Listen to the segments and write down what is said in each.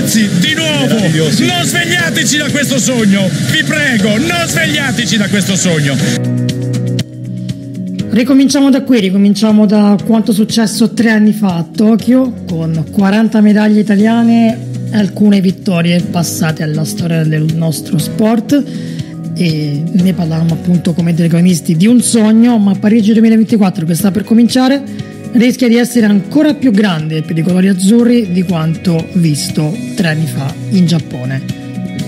Ragazzi, di nuovo, non svegliateci da questo sogno, vi prego, non svegliateci da questo sogno. Ricominciamo da qui, ricominciamo da quanto successo 3 anni fa a Tokyo, con 40 medaglie italiane e alcune vittorie passate alla storia del nostro sport, e ne parlavamo appunto come telecronisti di un sogno, ma Parigi 2024, che sta per cominciare, rischia di essere ancora più grande per i colori azzurri di quanto visto 3 anni fa in Giappone.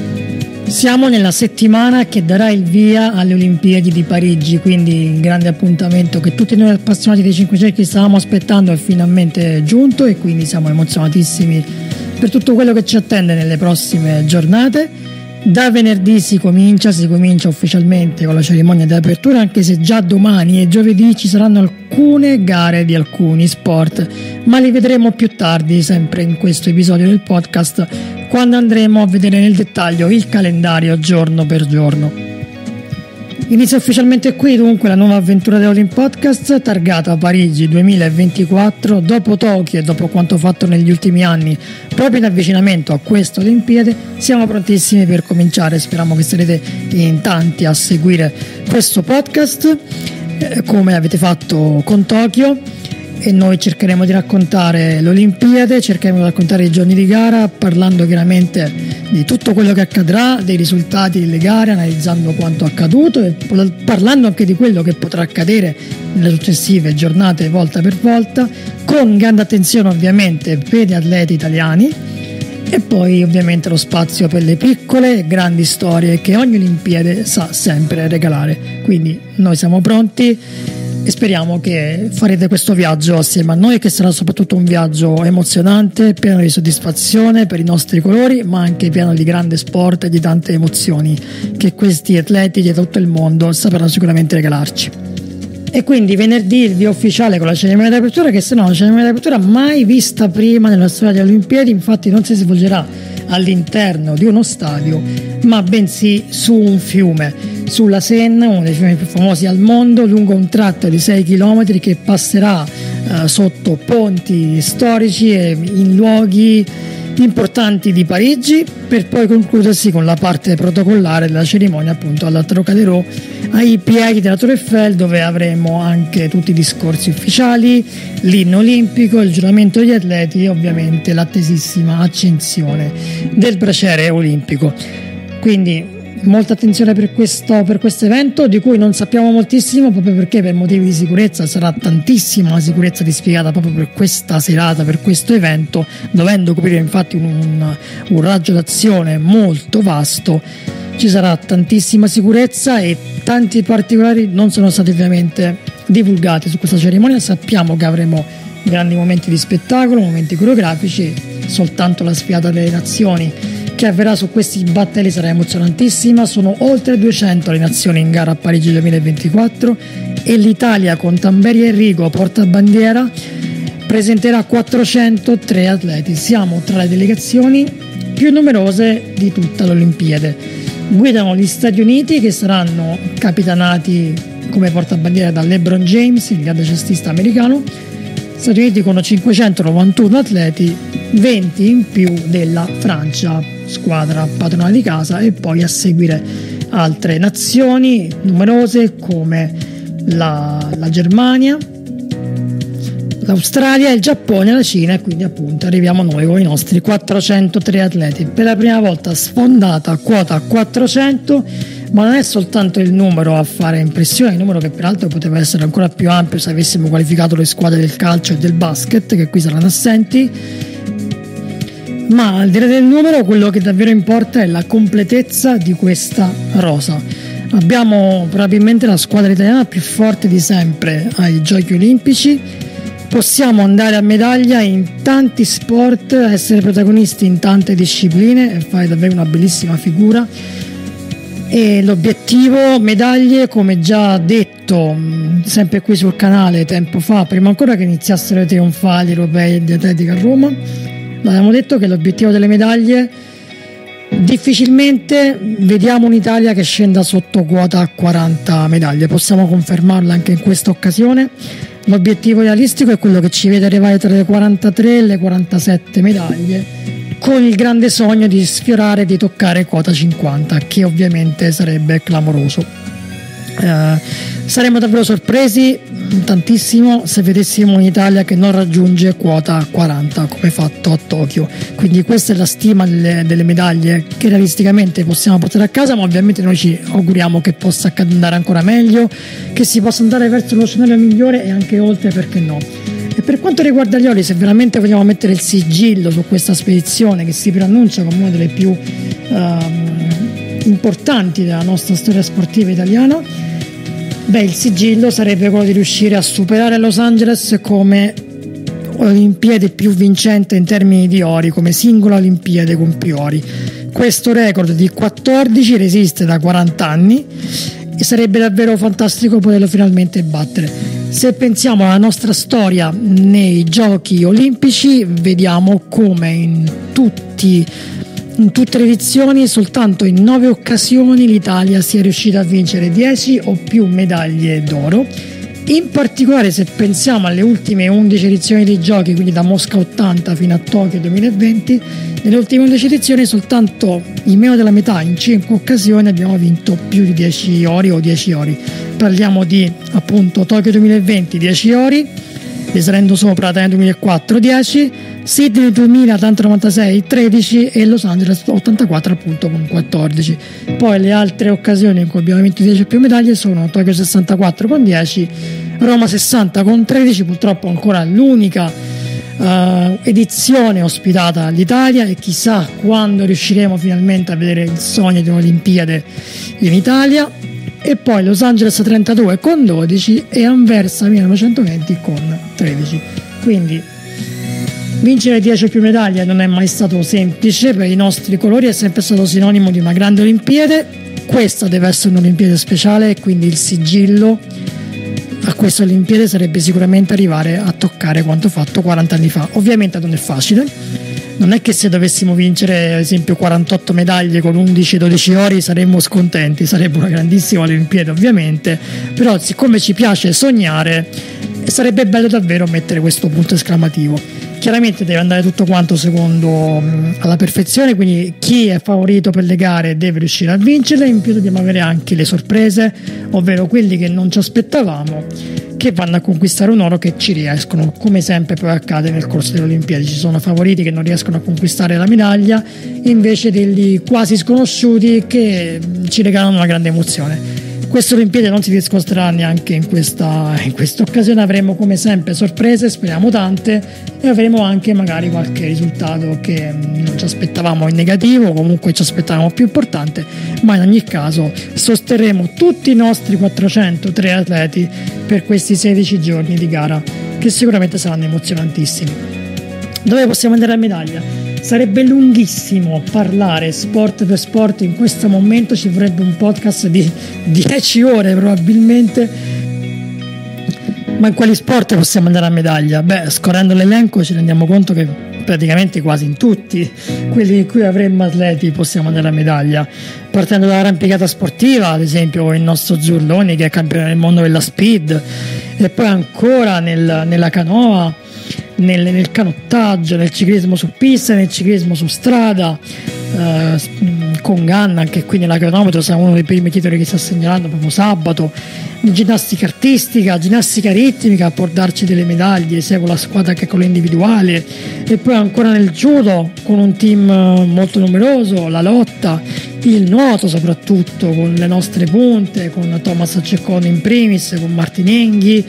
Siamo nella settimana che darà il via alle Olimpiadi di Parigi, quindi il grande appuntamento che tutti noi appassionati dei 5 cerchi stavamo aspettando è finalmente giunto, e quindi siamo emozionatissimi per tutto quello che ci attende nelle prossime giornate. Da venerdì si comincia ufficialmente con la cerimonia di apertura, anche se già domani e giovedì ci saranno alcune gare di alcuni sport, ma li vedremo più tardi, sempre in questo episodio del podcast, quando andremo a vedere nel dettaglio il calendario giorno per giorno. Inizia ufficialmente qui dunque la nuova avventura dell'Olymp Podcast, targata a Parigi 2024. Dopo Tokyo e dopo quanto fatto negli ultimi anni proprio in avvicinamento a queste Olimpiadi, siamo prontissimi per cominciare. Speriamo che sarete in tanti a seguire questo podcast come avete fatto con Tokyo, e noi cercheremo di raccontare l'Olimpiade, cercheremo di raccontare i giorni di gara, parlando chiaramente di tutto quello che accadrà, dei risultati delle gare, analizzando quanto accaduto e parlando anche di quello che potrà accadere nelle successive giornate volta per volta, con grande attenzione ovviamente per gli atleti italiani, e poi ovviamente lo spazio per le piccole e grandi storie che ogni Olimpiade sa sempre regalare. Quindi noi siamo pronti e speriamo che farete questo viaggio assieme a noi, che sarà soprattutto un viaggio emozionante, pieno di soddisfazione per i nostri colori, ma anche pieno di grande sport e di tante emozioni che questi atleti di tutto il mondo sapranno sicuramente regalarci. E quindi venerdì il via ufficiale con la cerimonia di apertura, che se no, una cerimonia di apertura mai vista prima nella storia delle Olimpiadi. Infatti non si svolgerà all'interno di uno stadio, ma bensì su un fiume, sulla Seine, uno dei fiumi più famosi al mondo, lungo un tratto di 6 km che passerà sotto ponti storici e in luoghi importanti di Parigi, per poi concludersi con la parte protocollare della cerimonia appunto alla Trocadéro, ai piedi della Tour Eiffel, dove avremo anche tutti i discorsi ufficiali, l'inno olimpico, il giuramento degli atleti e ovviamente l'attesissima accensione del braciere olimpico. Quindi molta attenzione per questo evento, di cui non sappiamo moltissimo, proprio perché per motivi di sicurezza sarà tantissima sicurezza dispiegata proprio per questa serata, per questo evento, dovendo coprire infatti un raggio d'azione molto vasto. Ci sarà tantissima sicurezza e tanti particolari non sono stati ovviamente divulgati su questa cerimonia. Sappiamo che avremo grandi momenti di spettacolo, momenti coreografici, soltanto la sfilata delle nazioni che avverrà su questi battelli sarà emozionantissima. Sono oltre 200 le nazioni in gara a Parigi 2024 e l'Italia, con Tamberi e Rigo portabandiera, presenterà 403 atleti. Siamo tra le delegazioni più numerose di tutta l'Olimpiade. Guidano gli Stati Uniti, che saranno capitanati come portabandiera da LeBron James, il grande cestista americano. Stati Uniti con 591 atleti, 20 in più della Francia, squadra padrona di casa, e poi a seguire altre nazioni numerose come la Germania, l'Australia, il Giappone, la Cina, e quindi appunto arriviamo noi con i nostri 403 atleti. Per la prima volta sfondata quota 400, ma non è soltanto il numero a fare impressione, il numero che peraltro poteva essere ancora più ampio se avessimo qualificato le squadre del calcio e del basket, che qui saranno assenti. Ma al di là del numero, quello che davvero importa è la completezza di questa rosa. Abbiamo probabilmente la squadra italiana più forte di sempre ai Giochi Olimpici. Possiamo andare a medaglia in tanti sport, essere protagonisti in tante discipline e fare davvero una bellissima figura. E l'obiettivo medaglie, come già detto sempre qui sul canale tempo fa, prima ancora che iniziassero i trionfali europei di atletica a Roma, l'abbiamo detto che l'obiettivo delle medaglie, difficilmente vediamo un'Italia che scenda sotto quota 40 medaglie. Possiamo confermarlo anche in questa occasione. L'obiettivo realistico è quello che ci vede arrivare tra le 43 e le 47 medaglie, con il grande sogno di sfiorare, di toccare quota 50, che ovviamente sarebbe clamoroso. Saremmo davvero sorpresi tantissimo se vedessimo un'Italia che non raggiunge quota 40 come fatto a Tokyo. Quindi questa è la stima delle medaglie che realisticamente possiamo portare a casa, ma ovviamente noi ci auguriamo che possa andare ancora meglio, che si possa andare verso lo scenario migliore e anche oltre, perché no. E per quanto riguarda gli oli, se veramente vogliamo mettere il sigillo su questa spedizione che si preannuncia come una delle più importanti della nostra storia sportiva italiana, il sigillo sarebbe quello di riuscire a superare Los Angeles come Olimpiade più vincente in termini di ori, come singola Olimpiade con più ori. Questo record di 14 resiste da 40 anni e sarebbe davvero fantastico poterlo finalmente battere. Se pensiamo alla nostra storia nei giochi olimpici, vediamo come in tutte le edizioni, soltanto in 9 occasioni l'Italia sia riuscita a vincere 10 o più medaglie d'oro. In particolare, se pensiamo alle ultime 11 edizioni dei giochi, quindi da Mosca 80 fino a Tokyo 2020, nelle ultime 11 edizioni soltanto in meno della metà, in 5 occasioni, abbiamo vinto più di 10 ori o 10 ori. Parliamo di appunto Tokyo 2020 10 ori, risalendo sopra Atene 2004 10, Sydney 2000, Atlanta 96 13 e Los Angeles 84 appunto con 14. Poi le altre occasioni in cui abbiamo vinto 10 più medaglie sono Tokyo 64 con 10, Roma 60 con 13, purtroppo ancora l'unica edizione ospitata all'Italia, e chissà quando riusciremo finalmente a vedere il sogno di un'Olimpiade in Italia. E poi Los Angeles 32 con 12 e Anversa 1920 con 13. Quindi vincere 10 o più medaglie non è mai stato semplice, per i nostri colori è sempre stato sinonimo di una grande Olimpiade. Questa deve essere un'Olimpiade speciale, e quindi il sigillo a questa Olimpiade sarebbe sicuramente arrivare a toccare quanto fatto 40 anni fa. Ovviamente non è facile, non è che se dovessimo vincere ad esempio 48 medaglie con 11-12 ori saremmo scontenti, sarebbe una grandissima Olimpiade ovviamente, però siccome ci piace sognare sarebbe bello davvero mettere questo punto esclamativo. Chiaramente deve andare tutto quanto secondo alla perfezione, quindi chi è favorito per le gare deve riuscire a vincerle. In più dobbiamo avere anche le sorprese, ovvero quelli che non ci aspettavamo, che vanno a conquistare un oro, che ci riescono, come sempre poi accade nel corso delle Olimpiadi. Ci sono favoriti che non riescono a conquistare la medaglia, invece degli quasi sconosciuti che ci regalano una grande emozione. Queste Olimpiadi non si discosterà neanche in questa occasione, avremo come sempre sorprese, speriamo tante, e avremo anche magari qualche risultato che non ci aspettavamo in negativo, comunque ci aspettavamo più importante, ma in ogni caso sosterremo tutti i nostri 403 atleti per questi 16 giorni di gara, che sicuramente saranno emozionantissimi. Dove possiamo andare a medaglia? Sarebbe lunghissimo parlare sport per sport, in questo momento ci vorrebbe un podcast di 10 ore probabilmente. Ma in quali sport possiamo andare a medaglia? Scorrendo l'elenco ci rendiamo conto che praticamente quasi in tutti quelli in cui avremmo atleti possiamo andare a medaglia, partendo dall'arrampicata sportiva, ad esempio il nostro Zurloni che è campione del mondo della speed, e poi ancora nella canoa, nel canottaggio, nel ciclismo su pista, nel ciclismo su strada, con Ganna, anche qui nella cronometro sarà uno dei primi titoli che sta segnalando proprio sabato. Ginnastica artistica, ginnastica ritmica, può darci delle medaglie sia con la squadra che con l'individuale, e poi ancora nel judo con un team molto numeroso, la lotta, il nuoto soprattutto con le nostre punte, con Thomas Cecconi in primis, con Martinenghi,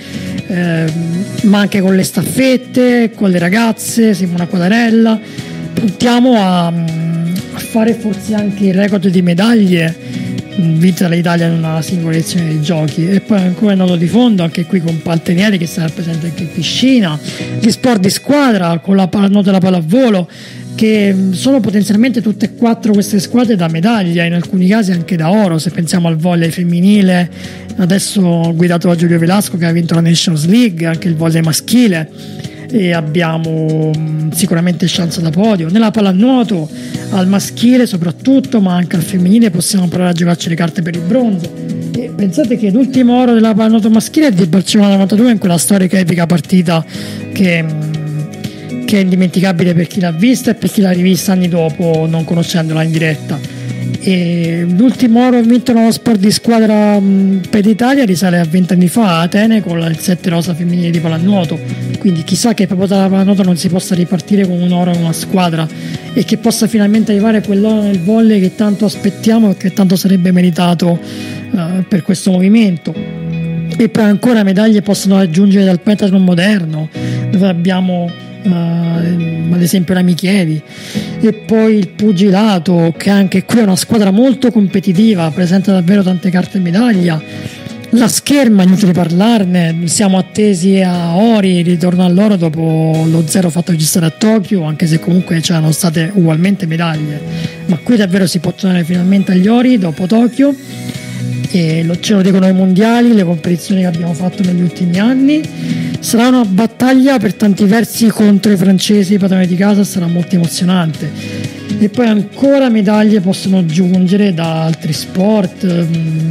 ma anche con le staffette, con le ragazze, Simona Quadarella. Puntiamo a fare forse anche il record di medaglie vinte dall'Italia in una singola edizione dei giochi. E poi ancora il nuoto di fondo, anche qui con Paltenieri che sarà presente anche in piscina, gli sport di squadra con la nuoto e la pallavolo, che sono potenzialmente tutte e 4 queste squadre da medaglia, in alcuni casi anche da oro. Se pensiamo al volley femminile, adesso guidato da Giulio Velasco che ha vinto la Nations League, anche il volley maschile, e abbiamo sicuramente chance da podio. Nella pallanuoto al maschile soprattutto, ma anche al femminile possiamo provare a giocarci le carte per il bronzo. E pensate che l'ultimo oro della pallanuoto maschile è di Barcellona 92, in quella storica epica partita che che è indimenticabile per chi l'ha vista e per chi l'ha rivista anni dopo non conoscendola in diretta. E l'ultimo oro vinto nello sport di squadra per l'Italia risale a 20 anni fa a Atene con il 7 rosa femminile di pallanuoto, quindi chissà che proprio dalla pallanuoto non si possa ripartire con un oro in una squadra e che possa finalmente arrivare quell'oro nel volley che tanto aspettiamo e che tanto sarebbe meritato per questo movimento. E poi ancora medaglie possono aggiungere dal pentathlon moderno, dove abbiamo ad esempio la Micheli, e poi il pugilato, che anche qui è una squadra molto competitiva, presenta davvero tante carte medaglia. La scherma, inutile parlarne, siamo attesi a ori, ritorno all'oro dopo lo 0 fatto registrare a Tokyo, anche se comunque c'erano state ugualmente medaglie, ma qui davvero si può tornare finalmente agli ori dopo Tokyo. E ce lo dicono i mondiali, le competizioni che abbiamo fatto negli ultimi anni. Sarà una battaglia per tanti versi contro i francesi, i padroni di casa, sarà molto emozionante. E poi ancora medaglie possono giungere da altri sport,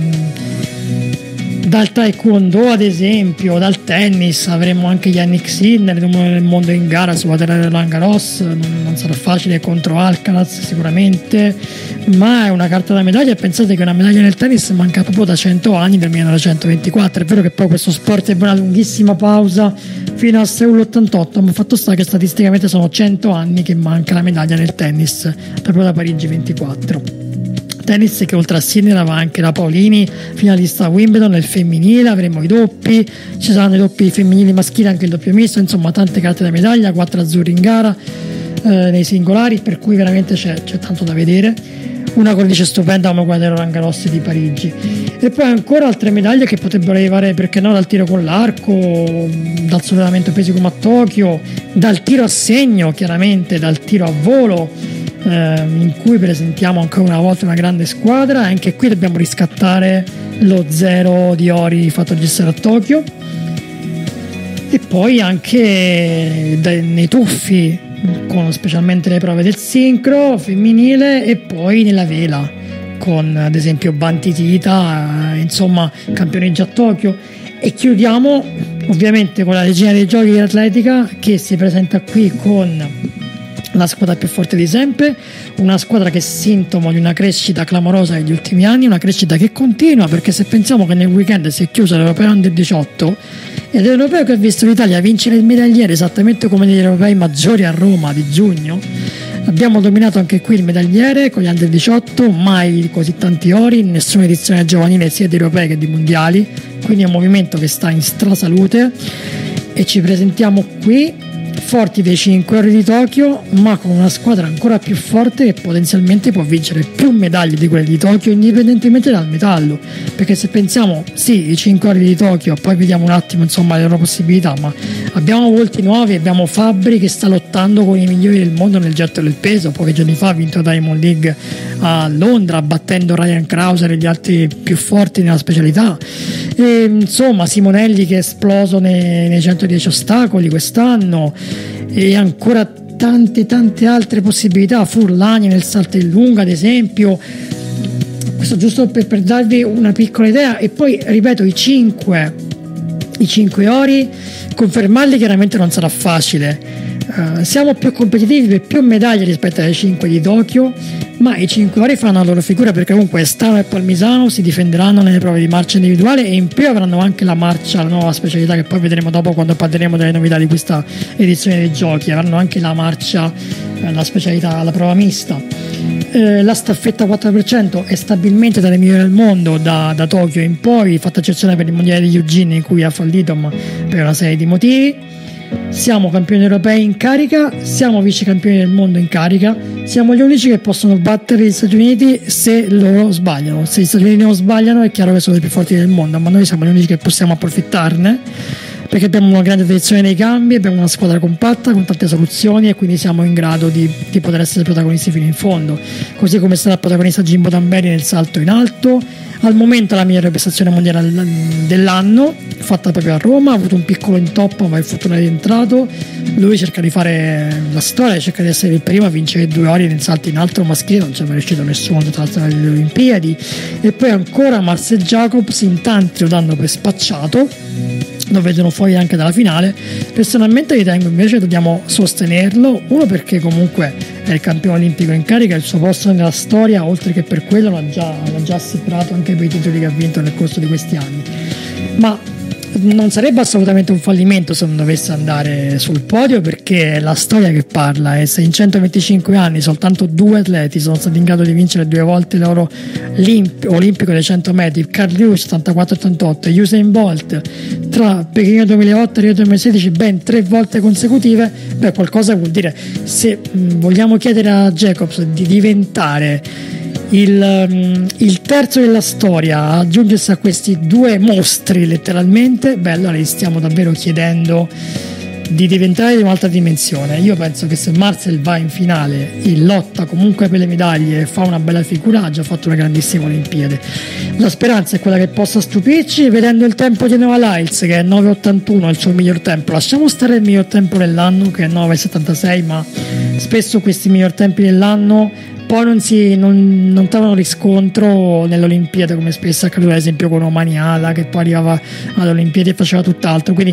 dal taekwondo ad esempio, dal tennis. Avremo anche Yannick Sinner, numero del mondo in gara sulla terra di Roland Garros. Non sarà facile contro Alcaraz sicuramente, ma è una carta da medaglia. E pensate che una medaglia nel tennis manca proprio da 100 anni, del 1924. È vero che poi questo sport ebbe una lunghissima pausa fino al Seul 88, ma fatto sta che statisticamente sono 100 anni che manca la medaglia nel tennis, proprio da Parigi 24. Tennis che oltre a Sinner aveva anche la Paolini, finalista a Wimbledon nel femminile. Avremo i doppi, ci saranno i doppi femminili maschili, anche il doppio misto, insomma tante carte da medaglia, 4 azzurri in gara nei singolari, per cui veramente c'è tanto da vedere. Una cornice stupenda come quella del Roland Garros di Parigi. E poi ancora altre medaglie che potrebbero arrivare, perché no, dal tiro con l'arco, dal sollevamento pesi come a Tokyo, dal tiro a segno chiaramente, dal tiro a volo, in cui presentiamo ancora una volta una grande squadra. Anche qui dobbiamo riscattare lo 0 di ori fatto registrare a Tokyo. E poi anche nei tuffi, con specialmente le prove del sincro femminile, e poi nella vela con ad esempio Banti Tita, insomma campioneggia a Tokyo. E chiudiamo ovviamente con la regina dei giochi di atletica, che si presenta qui con la squadra più forte di sempre, una squadra che è sintomo di una crescita clamorosa negli ultimi anni, una crescita che continua, perché se pensiamo che nel weekend si è chiusa l'Europeo Under 18 ed è l'Europeo che ha visto l'Italia vincere il medagliere esattamente come negli europei maggiori a Roma di giugno, abbiamo dominato anche qui il medagliere con gli Under 18, mai così tanti ori in nessuna edizione giovanile sia di europei che di mondiali, quindi è un movimento che sta in strasalute. E ci presentiamo qui forti dei 5 ori di Tokyo, ma con una squadra ancora più forte che potenzialmente può vincere più medaglie di quelle di Tokyo indipendentemente dal metallo, perché se pensiamo sì i 5 ori di Tokyo, poi vediamo un attimo insomma le loro possibilità, ma abbiamo volti nuovi, abbiamo Fabbri che sta lottando con i migliori del mondo nel getto del peso, pochi giorni fa ha vinto la Diamond League a Londra battendo Ryan Krauser e gli altri più forti nella specialità. E, insomma Simonelli che è esploso nei 110 ostacoli quest'anno, e ancora tante altre possibilità. Furlani nel salto in lunga ad esempio. Questo giusto per darvi una piccola idea. E poi ripeto, i 5 ori confermarli chiaramente non sarà facile. Siamo più competitivi per più medaglie rispetto ai 5 di Tokyo, ma i 5 ori faranno la loro figura, perché comunque Stano e Palmisano si difenderanno nelle prove di marcia individuale e in più avranno anche la marcia, la nuova specialità che poi vedremo dopo quando parleremo delle novità di questa edizione dei giochi. Avranno anche la marcia, la specialità, la prova mista. La staffetta 4% è stabilmente tra le migliori del mondo da Tokyo in poi, fatta eccezione per il mondiale di Eugene in cui ha fallito, ma per una serie di motivi. Siamo campioni europei in carica, siamo vice campioni del mondo in carica, siamo gli unici che possono battere gli Stati Uniti se loro sbagliano. Se gli Stati Uniti non sbagliano è chiaro che sono i più forti del mondo, ma noi siamo gli unici che possiamo approfittarne, perché abbiamo una grande tradizione nei cambi, abbiamo una squadra compatta con tante soluzioni e quindi siamo in grado di poter essere protagonisti fino in fondo, così come sarà protagonista Jimbo Tamberi nel salto in alto. Al momento la migliore prestazione mondiale dell'anno, fatta proprio a Roma, ha avuto un piccolo intoppo ma il fortuna è rientrato. Lui cerca di fare la storia, cerca di essere il primo a vincere 2 ori nel salto in alto maschile, non c'è mai riuscito nessuno tutta la storia delle Olimpiadi. E poi ancora Marcel Jacobs, in tanti lo danno per spacciato, lo vedono fuori anche dalla finale. Personalmente ritengo invece che dobbiamo sostenerlo, uno perché comunque è il campione olimpico in carica, il suo posto nella storia, oltre che per quello l'ha già assicurato anche per i titoli che ha vinto nel corso di questi anni, ma non sarebbe assolutamente un fallimento se non dovesse andare sul podio, perché è la storia che parla, e se in 125 anni soltanto 2 atleti sono stati in grado di vincere 2 volte l'oro olimpico dei 100 metri, Carl Lewis 84-88 e Usain Bolt tra Pechino 2008 e Rio 2016 ben 3 volte consecutive, beh, qualcosa vuol dire. Se vogliamo chiedere a Jacobs di diventare il terzo della storia, aggiungersi a questi 2 mostri letteralmente, beh, allora gli stiamo davvero chiedendo di diventare di un'altra dimensione. Io penso che se Marcel va in finale in lotta comunque per le medaglie e fa una bella figura, ha già fatto una grandissima Olimpiade. La speranza è quella che possa stupirci vedendo il tempo di Noah Lyles, che è 9,81, il suo miglior tempo. Lasciamo stare il miglior tempo dell'anno, che è 9,76, ma spesso questi miglior tempi dell'anno poi non trovano riscontro nell'Olimpiade, come spesso accade ad esempio con Omaniala, che poi arrivava all'Olimpiade e faceva tutt'altro. Quindi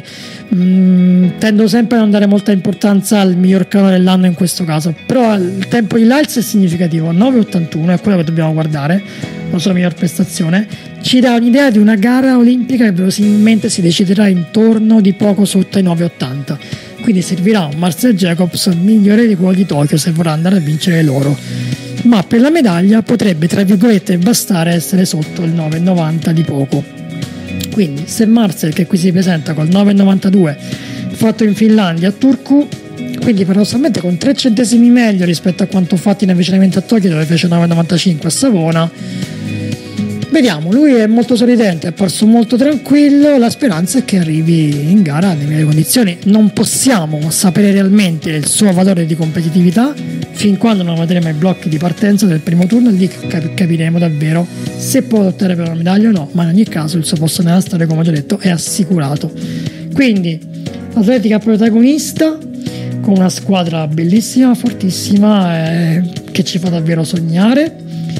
tendo sempre a non dare molta importanza al miglior crono dell'anno in questo caso, però il tempo di Lyles è significativo, 9,81 è quello che dobbiamo guardare, la sua miglior prestazione. Ci dà un'idea di una gara olimpica che verosimilmente si deciderà intorno di poco sotto i 9,80, quindi servirà un Marcel Jacobs migliore di quello di Tokyo se vorrà andare a vincere l'oro, ma per la medaglia potrebbe tra virgolette bastare essere sotto il 9,90 di poco. Quindi se Marcel, che qui si presenta col 9,92 fatto in Finlandia a Turku, quindi paradossalmente con 3 centesimi meglio rispetto a quanto fatto in avvicinamento a Tokyo dove fece 9,95 a Savona, vediamo, lui è molto sorridente, è apparso molto tranquillo, la speranza è che arrivi in gara nelle migliori condizioni. Non possiamo sapere realmente il suo valore di competitività fin quando non vedremo i blocchi di partenza del primo turno, lì capiremo davvero se può lottare per una medaglia o no, ma in ogni caso il suo posto nella storia, come ho già detto, è assicurato. Quindi atletica protagonista con una squadra bellissima, fortissima, che ci fa davvero sognare.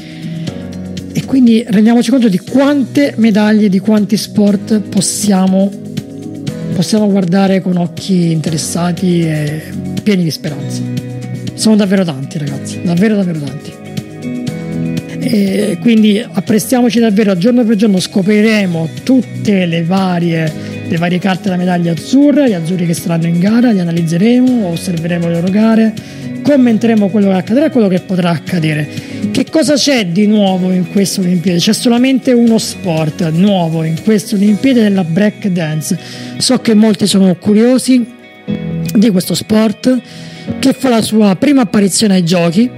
E quindi rendiamoci conto di quante medaglie, di quanti sport possiamo guardare con occhi interessati e pieni di speranza. Sono davvero tanti, ragazzi, davvero tanti. E quindi apprestiamoci davvero, giorno per giorno scopriremo tutte le varie carte della medaglia azzurra, gli azzurri che saranno in gara, li analizzeremo, osserveremo le loro gare, commenteremo quello che accadrà e quello che potrà accadere. Che cosa c'è di nuovo in questa Olimpiade? C'è solamente uno sport nuovo in questa Olimpiade, della break dance. So che molti sono curiosi di questo sport, che fa la sua prima apparizione ai giochi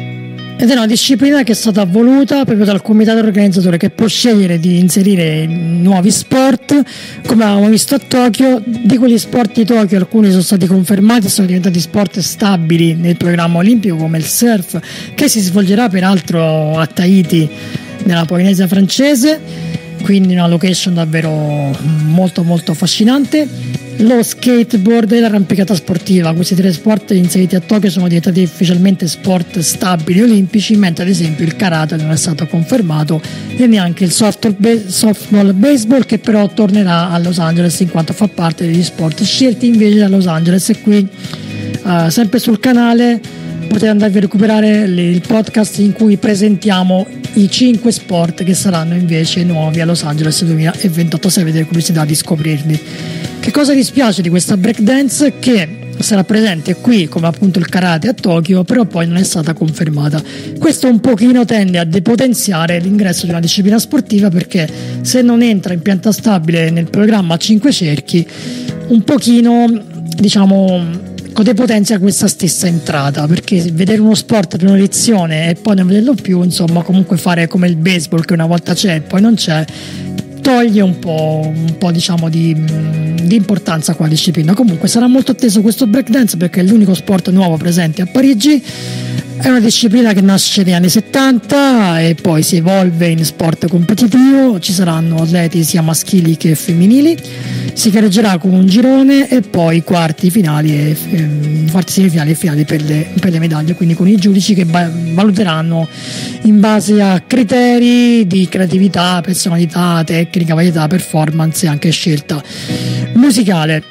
ed è una disciplina che è stata voluta proprio dal comitato organizzatore, che può scegliere di inserire nuovi sport, come avevamo visto a Tokyo. Di quegli sport di Tokyo alcuni sono stati confermati e sono diventati sport stabili nel programma olimpico, come il surf, che si svolgerà peraltro a Tahiti nella Polinesia francese, quindi una location davvero molto molto affascinante. Lo skateboard e l'arrampicata sportiva, questi 3 sport inseriti a Tokyo sono diventati ufficialmente sport stabili olimpici, mentre ad esempio il karate non è stato confermato e neanche il softball baseball, che però tornerà a Los Angeles in quanto fa parte degli sport scelti invece da Los Angeles. E qui sempre sul canale potete andarvi a recuperare il podcast in cui presentiamo i 5 sport che saranno invece nuovi a Los Angeles 2028, se avete curiosità di scoprirli. Che cosa dispiace di questa breakdance? Che sarà presente qui come appunto il karate a Tokyo, però poi non è stata confermata. Questo un pochino tende a depotenziare l'ingresso di una disciplina sportiva, perché se non entra in pianta stabile nel programma a 5 cerchi, un pochino diciamo depotenzia questa stessa entrata, perché vedere uno sport per un'edizione e poi non vederlo più, insomma, comunque fare come il baseball che una volta c'è e poi non c'è, toglie un po' diciamo di importanza a quella disciplina. Comunque sarà molto atteso questo breakdance perché è l'unico sport nuovo presente a Parigi. È una disciplina che nasce negli anni 70 e poi si evolve in sport competitivo, ci saranno atleti sia maschili che femminili Si gareggerà con un girone e poi quarti, finali, quarti semifinali e finali per le medaglie, quindi con i giudici che valuteranno in base a criteri di creatività, personalità, tecnica, varietà, performance e anche scelta musicale.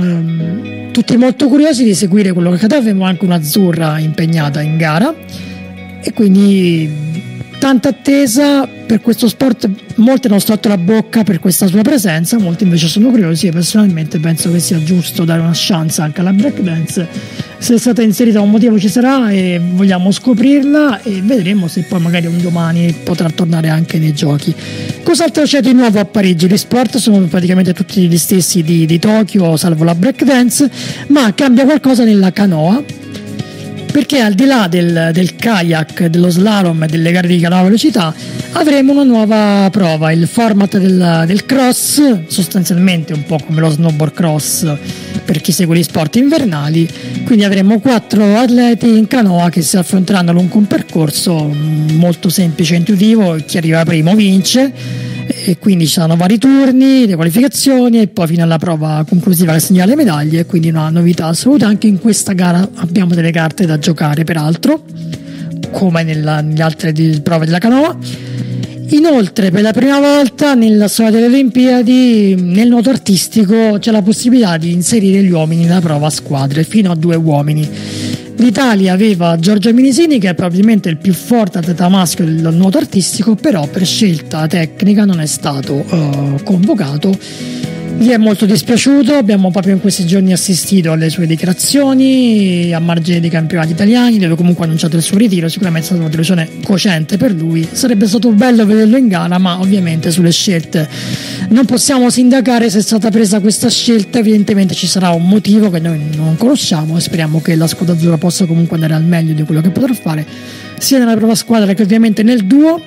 Tutti molto curiosi di seguire quello che accade. Avremo anche un'azzurra impegnata in gara e quindi tanta attesa per questo sport. Molti hanno stretto la bocca per questa sua presenza, molti invece sono curiosi, e personalmente penso che sia giusto dare una chance anche alla breakdance. Se è stata inserita un motivo ci sarà e vogliamo scoprirla, e vedremo se poi magari un domani potrà tornare anche nei giochi. Cos'altro c'è di nuovo a Parigi? Gli sport sono praticamente tutti gli stessi di Tokyo, salvo la breakdance, ma cambia qualcosa nella canoa, perché al di là del kayak, dello slalom e delle gare di canoa a velocità avremo una nuova prova. Il format del cross, sostanzialmente un po' come lo snowboard cross per chi segue gli sport invernali, quindi avremo 4 atleti in canoa che si affronteranno lungo un percorso molto semplice e intuitivo. Chi arriva primo vince, e quindi ci saranno vari turni, le qualificazioni e poi fino alla prova conclusiva che segna le medaglie. E quindi una novità assoluta. Anche in questa gara abbiamo delle carte da giocare, peraltro, come nelle altre prove della canoa. Inoltre, per la prima volta nella storia delle Olimpiadi, nel nuoto artistico c'è la possibilità di inserire gli uomini nella prova a squadre, fino a 2 uomini. L'Italia aveva Giorgio Minisini, che è probabilmente il più forte atleta maschio del nuoto artistico, però per scelta tecnica non è stato convocato. Gli è molto dispiaciuto, abbiamo proprio in questi giorni assistito alle sue dichiarazioni a margine dei campionati italiani, dove comunque ha annunciato il suo ritiro. Sicuramente è stata una delusione cocente per lui. Sarebbe stato bello vederlo in gara, ma ovviamente sulle scelte non possiamo sindacare. Se è stata presa questa scelta, evidentemente ci sarà un motivo che noi non conosciamo, e speriamo che la squadra azzurra possa comunque andare al meglio di quello che potrà fare sia nella prova squadra che ovviamente nel duo.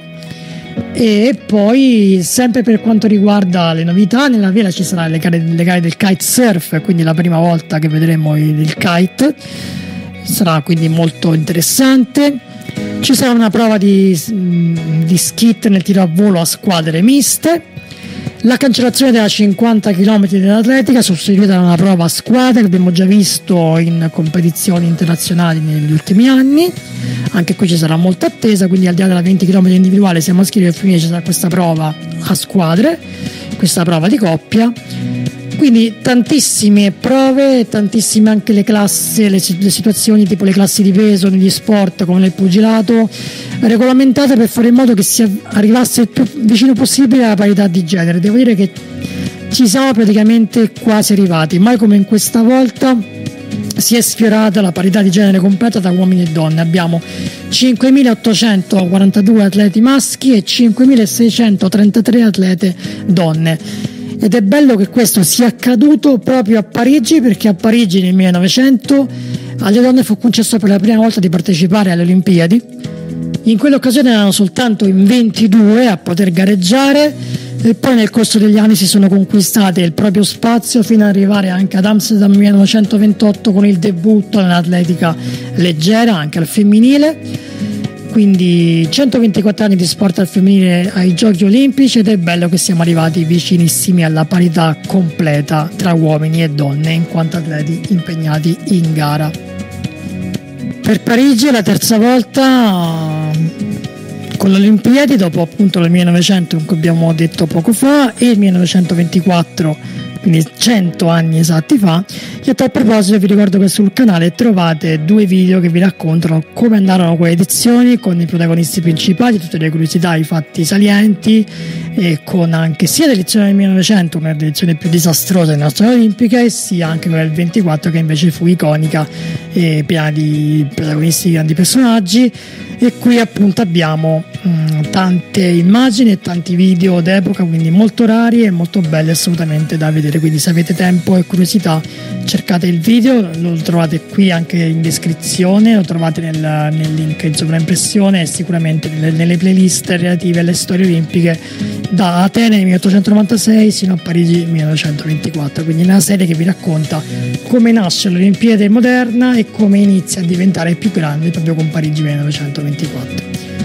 E poi, sempre per quanto riguarda le novità, nella vela ci saranno le gare del kite surf, quindi la prima volta che vedremo il kite, sarà quindi molto interessante. Ci sarà una prova di skit nel tiro a volo a squadre miste, la cancellazione della 50 km dell'atletica sostituita da una prova a squadre che abbiamo già visto in competizioni internazionali negli ultimi anni. Anche qui ci sarà molta attesa, quindi al di là della 20 km individuale sia maschile che femminile ci sarà questa prova a squadre, questa prova di coppia. Quindi tantissime prove, tantissime anche le classi, le situazioni tipo le classi di peso negli sport come nel pugilato, regolamentate per fare in modo che si arrivasse il più vicino possibile alla parità di genere. Devo dire che ci siamo praticamente quasi arrivati, mai come in questa volta si è sfiorata la parità di genere completa tra uomini e donne. Abbiamo 5.842 atleti maschi e 5.633 atlete donne. Ed è bello che questo sia accaduto proprio a Parigi, perché a Parigi nel 1900 alle donne fu concesso per la prima volta di partecipare alle Olimpiadi. In quell'occasione erano soltanto in 22 a poter gareggiare, e poi nel corso degli anni si sono conquistate il proprio spazio fino ad arrivare anche ad Amsterdam 1928 con il debutto nell'atletica leggera anche al femminile. Quindi 124 anni di sport al femminile ai Giochi Olimpici, ed è bello che siamo arrivati vicinissimi alla parità completa tra uomini e donne in quanto atleti impegnati in gara. Per Parigi è la terza volta con le Olimpiadi, dopo appunto il 1900 che abbiamo detto poco fa e il 1924, quindi 100 anni esatti fa. E a tal proposito vi ricordo che sul canale trovate 2 video che vi raccontano come andarono quelle edizioni, con i protagonisti principali, tutte le curiosità, i fatti salienti, e con anche sia l'edizione del 1900, una delle edizioni più disastrose della storia olimpica, e sia anche quella del 24 che invece fu iconica e piena di protagonisti, grandi personaggi. E qui appunto abbiamo tante immagini e tanti video d'epoca, quindi molto rari e molto belli assolutamente da vedere. Quindi se avete tempo e curiosità cercate il video, lo trovate qui anche in descrizione, lo trovate nel link in sovraimpressione, e sicuramente nelle playlist relative alle storie olimpiche da Atene 1896 sino a Parigi 1924, quindi una serie che vi racconta come nasce l'Olimpiade moderna e come inizia a diventare più grande proprio con Parigi 1924.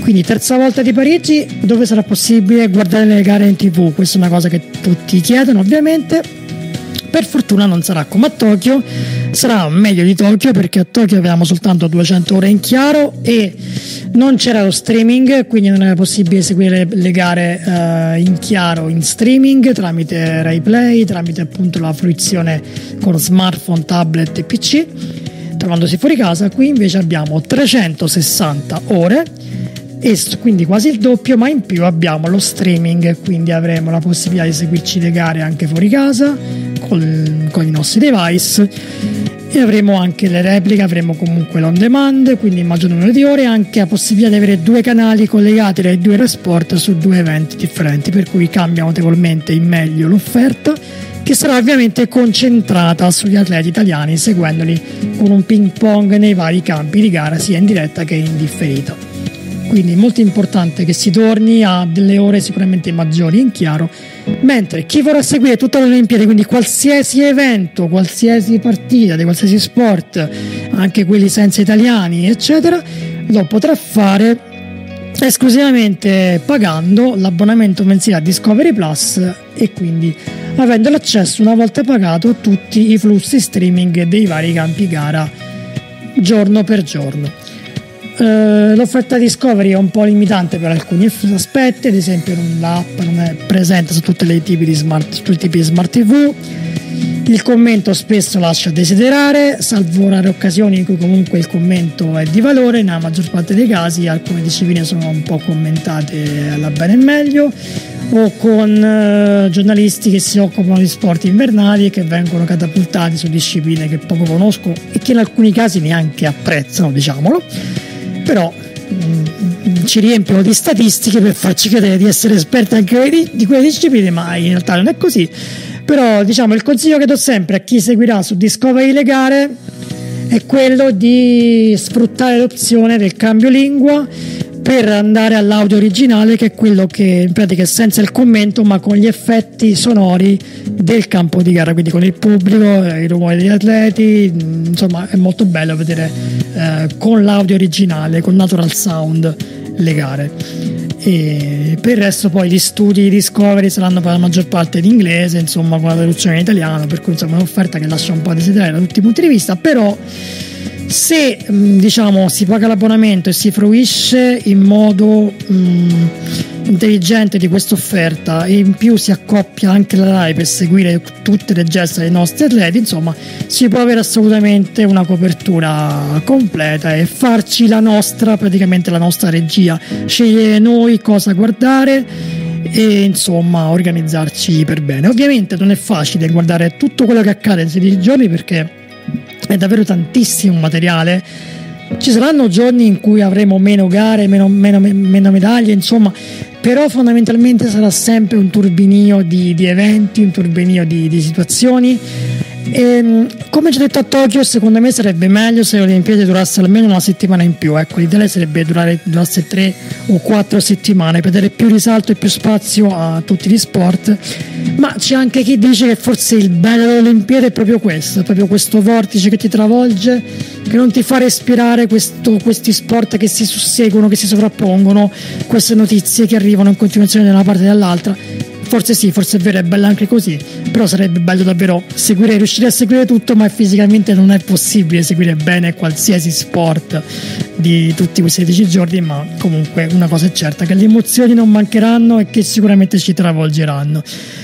Quindi terza volta di Parigi, dove sarà possibile guardare le gare in TV. Questa è una cosa che tutti chiedono, ovviamente. Per fortuna non sarà come a Tokyo, sarà meglio di Tokyo, perché a Tokyo avevamo soltanto 200 ore in chiaro e non c'era lo streaming, quindi non era possibile seguire le gare in chiaro in streaming tramite RaiPlay, tramite appunto la fruizione con smartphone, tablet e PC, trovandosi fuori casa. Qui invece abbiamo 360 ore e quindi quasi il doppio, ma in più abbiamo lo streaming, quindi avremo la possibilità di seguirci le gare anche fuori casa con i nostri device, e avremo anche le repliche, avremo comunque l'on demand, quindi il maggior numero di ore, anche la possibilità di avere 2 canali collegati dai 2 Eurosport su 2 eventi differenti, per cui cambia notevolmente in meglio l'offerta, che sarà ovviamente concentrata sugli atleti italiani, seguendoli con un ping pong nei vari campi di gara, sia in diretta che in differita. Quindi è molto importante che si torni a delle ore sicuramente maggiori in chiaro, mentre chi vorrà seguire tutta l'Olimpiade, quindi qualsiasi evento, qualsiasi partita di qualsiasi sport, anche quelli senza italiani eccetera, lo potrà fare esclusivamente pagando l'abbonamento mensile a Discovery Plus, e quindi avendo l'accesso una volta pagato a tutti i flussi streaming dei vari campi gara giorno per giorno. L'offerta Discovery è un po' limitante per alcuni aspetti, ad esempio l'app non è presente su tutti i tipi di smart TV, il commento spesso lascia a desiderare, salvo rare occasioni in cui comunque il commento è di valore. Nella maggior parte dei casi alcune discipline sono un po' commentate alla bene e meglio, o con giornalisti che si occupano di sport invernali e che vengono catapultati su discipline che poco conosco e che in alcuni casi neanche apprezzano, diciamolo. Però ci riempiono di statistiche per farci credere di essere esperti anche di quelle discipline, ma in realtà non è così. Però diciamo il consiglio che do sempre a chi seguirà su Discovery le gare è quello di sfruttare l'opzione del cambio lingua per andare all'audio originale, che è quello che in pratica è senza il commento ma con gli effetti sonori del campo di gara, quindi con il pubblico, i rumori degli atleti, insomma è molto bello vedere con l'audio originale, con natural sound, le gare. E per il resto poi gli studi di Discovery saranno per la maggior parte in inglese, insomma con la traduzione in italiano, per cui insomma è un'offerta che lascia un po' a desiderare da tutti i punti di vista. Però se diciamo si paga l'abbonamento e si fruisce in modo intelligente di questa offerta, e in più si accoppia anche la Rai per seguire tutte le gesta dei nostri atleti, insomma si può avere assolutamente una copertura completa e farci praticamente la nostra regia, scegliere noi cosa guardare e insomma organizzarci per bene. Ovviamente non è facile guardare tutto quello che accade in 16 giorni, perché è davvero tantissimo materiale. Ci saranno giorni in cui avremo meno gare, meno medaglie, insomma, però fondamentalmente sarà sempre un turbinio di eventi, un turbinio di situazioni. E, come già detto a Tokyo, secondo me sarebbe meglio se le Olimpiadi durassero almeno una settimana in più. Ecco, l'ideale sarebbe durasse 3 o 4 settimane per dare più risalto e più spazio a tutti gli sport. Ma c'è anche chi dice che forse il bello delle Olimpiadi è proprio questo, è proprio questo vortice che ti travolge, che non ti fa respirare questi sport che si susseguono, che si sovrappongono, queste notizie che arrivano in continuazione da una parte e dall'altra. Forse sì, forse è vero, è bello anche così, però sarebbe bello davvero riuscire a seguire tutto, ma fisicamente non è possibile seguire bene qualsiasi sport di tutti questi 16 giorni. Ma comunque una cosa è certa, che le emozioni non mancheranno e che sicuramente ci travolgeranno.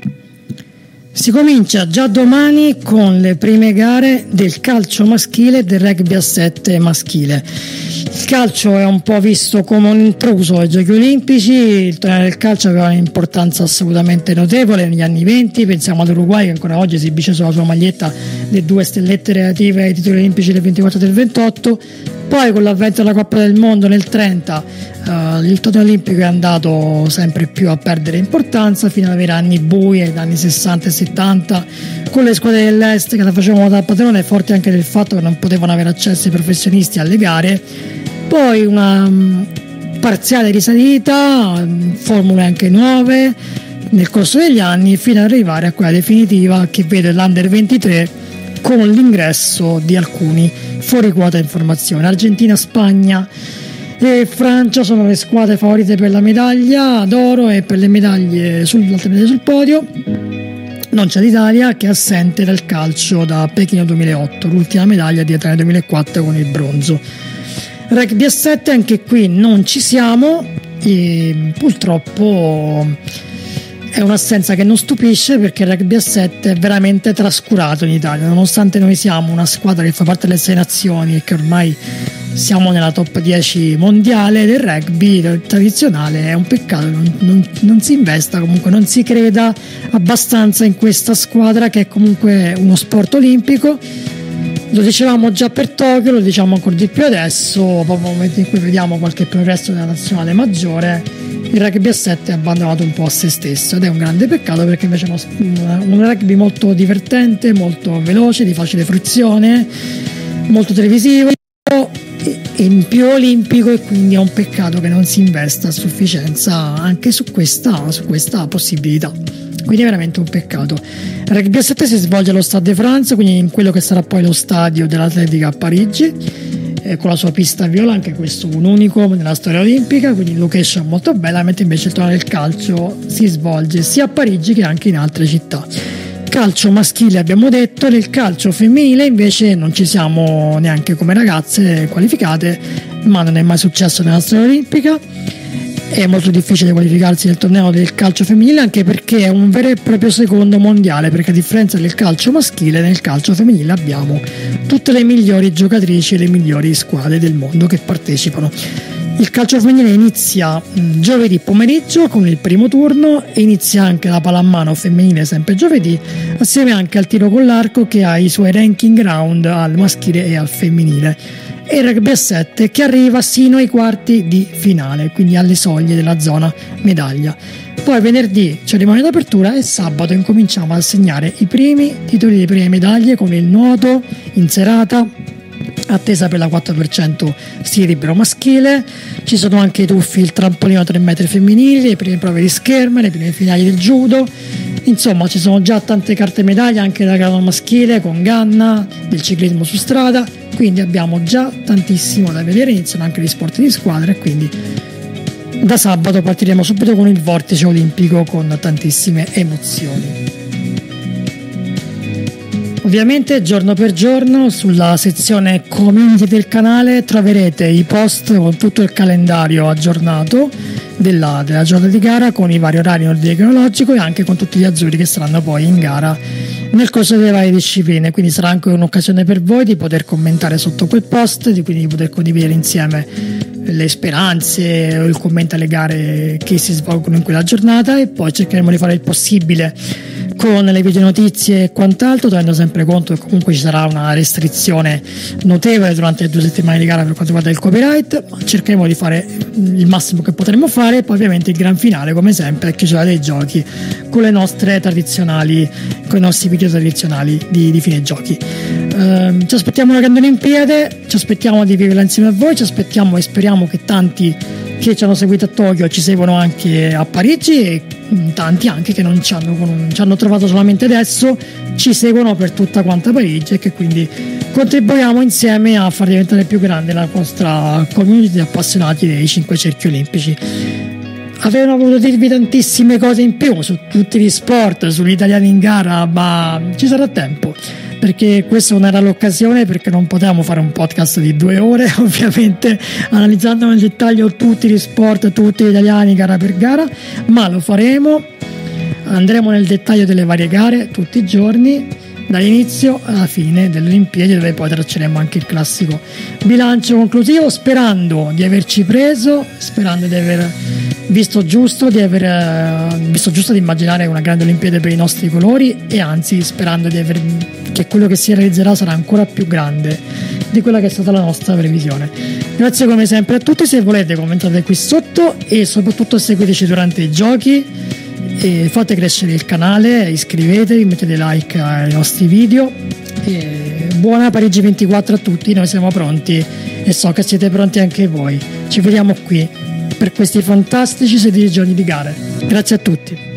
Si comincia già domani con le prime gare del calcio maschile e del rugby a 7 maschile. Il calcio è un po' visto come un intruso ai Giochi Olimpici. Il torneo del calcio aveva un'importanza assolutamente notevole negli anni 20, pensiamo all'Uruguay che ancora oggi esibisce sulla sua maglietta le 2 stellette relative ai titoli olimpici del 24 e del 28. Poi con l'avvento della Coppa del Mondo nel 30 il torneo olimpico è andato sempre più a perdere importanza, fino ad avere anni bui negli anni 60 e 70 con le squadre dell'est che la facevano da padrone, forti anche del fatto che non potevano avere accesso i professionisti alle gare. Poi una parziale risalita, formule anche nuove nel corso degli anni, fino ad arrivare a quella definitiva che vede l'Under 23 con l'ingresso di alcuni fuori quota in formazione: Argentina, Spagna e Francia sono le squadre favorite per la medaglia d'oro e per le medaglie sul podio. Non c'è l'Italia, che è assente dal calcio da Pechino 2008, l'ultima medaglia di Atene 2004 con il bronzo. Rugby a 7, anche qui non ci siamo e purtroppo è un'assenza che non stupisce, perché il rugby a 7 è veramente trascurato in Italia, nonostante noi siamo una squadra che fa parte delle 6 nazioni e che ormai siamo nella top 10 mondiale del rugby tradizionale. È un peccato non si investa, comunque non si creda abbastanza in questa squadra, che è comunque uno sport olimpico. Lo dicevamo già per Tokyo, lo diciamo ancora di più adesso, proprio nel momento in cui vediamo qualche progresso della nazionale maggiore, il rugby a 7 è abbandonato un po' a se stesso, ed è un grande peccato, perché invece è un rugby molto divertente, molto veloce, di facile fruizione, molto televisivo e in più olimpico, e quindi è un peccato che non si investa a sufficienza anche su questa possibilità. Quindi è veramente un peccato. Il rugby a 7 si svolge allo Stade de France, quindi in quello che sarà poi lo stadio dell'atletica a Parigi, con la sua pista viola, anche questo un unico nella storia olimpica, quindi location molto bella, mentre invece il torneo del calcio si svolge sia a Parigi che anche in altre città. Calcio maschile abbiamo detto, nel calcio femminile invece non ci siamo neanche come ragazze qualificate, ma non è mai successo nella storia olimpica. È molto difficile qualificarsi nel torneo del calcio femminile, anche perché è un vero e proprio secondo mondiale, perché a differenza del calcio maschile, nel calcio femminile abbiamo tutte le migliori giocatrici e le migliori squadre del mondo che partecipano. Il calcio femminile inizia giovedì pomeriggio con il primo turno, e inizia anche la pallamano femminile sempre giovedì, assieme anche al tiro con l'arco, che ha i suoi ranking round al maschile e al femminile. E il rugby a 7 che arriva sino ai quarti di finale, quindi alle soglie della zona medaglia. Poi venerdì cerimonia d'apertura e sabato incominciamo a assegnare i primi titoli, le prime medaglie, con il nuoto in serata, attesa per la 4% stile libero maschile. Ci sono anche i tuffi, il trampolino a 3 metri femminili, le prime prove di scherma, le prime finali del judo. Insomma, ci sono già tante carte medaglie anche da grado maschile, con Ganna, del ciclismo su strada, quindi abbiamo già tantissimo da vedere. Iniziano anche gli sport di squadra, e quindi da sabato partiremo subito con il vortice olimpico, con tantissime emozioni. Ovviamente giorno per giorno sulla sezione community del canale troverete i post con tutto il calendario aggiornato della giornata di gara, con i vari orari in ordine cronologico, e anche con tutti gli azzurri che saranno poi in gara nel corso delle varie discipline. Quindi sarà anche un'occasione per voi di poter commentare sotto quel post, di poter condividere insieme le speranze o il commento alle gare che si svolgono in quella giornata, e poi cercheremo di fare il possibile con le video notizie e quant'altro, tenendo sempre conto che comunque ci sarà una restrizione notevole durante le 2 settimane di gara per quanto riguarda il copyright, ma cercheremo di fare il massimo che potremo fare. E poi ovviamente il gran finale, come sempre, a chiusura dei giochi, con i nostri video tradizionali di fine giochi. Ci aspettiamo una grande Olimpiade, ci aspettiamo di viverla insieme a voi, ci aspettiamo e speriamo che tanti che ci hanno seguito a Tokyo ci seguono anche a Parigi, e tanti anche che non ci hanno trovato solamente adesso, ci seguono per tutta quanta Parigi, e che quindi contribuiamo insieme a far diventare più grande la nostra community di appassionati dei 5 cerchi olimpici. Avevano voluto dirvi tantissime cose in più su tutti gli sport, sugli italiani in gara, ma ci sarà tempo, perché questa non era l'occasione, perché non potevamo fare un podcast di 2 ore ovviamente analizzando nel dettaglio tutti gli sport, tutti gli italiani gara per gara, ma lo faremo. Andremo nel dettaglio delle varie gare tutti i giorni, dall'inizio alla fine delle Olimpiadi, dove poi tracceremo anche il classico bilancio conclusivo, sperando di averci preso, sperando di aver visto giusto, di immaginare una grande Olimpiade per i nostri colori, e anzi sperando che quello che si realizzerà sarà ancora più grande di quella che è stata la nostra previsione. Grazie come sempre a tutti, se volete commentate qui sotto, e soprattutto seguiteci durante i giochi, e fate crescere il canale, iscrivetevi, mettete like ai nostri video, e buona Parigi 24 a tutti. Noi siamo pronti e so che siete pronti anche voi. Ci vediamo qui per questi fantastici 16 giorni di gare. Grazie a tutti.